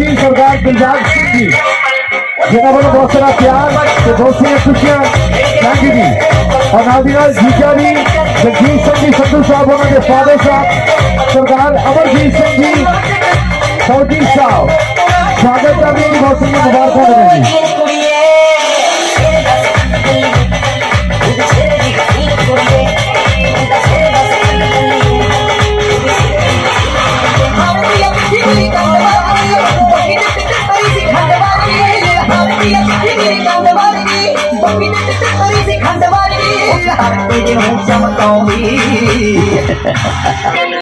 जी सरदार दिलबाग सिंह जी जिन्होंने बोलो बहुत सारा प्यार तो दोस्ती खुशियां थैंक यू जी। और नादिना जीजा जी जगजीत सिंह जी संधू साहब उन्होंने फादर साहब सरदार अमरजीत सिंह जी फौजी साहब स्वागत का भी बहुत सुंदर मुबारक देंगे। खंडवारी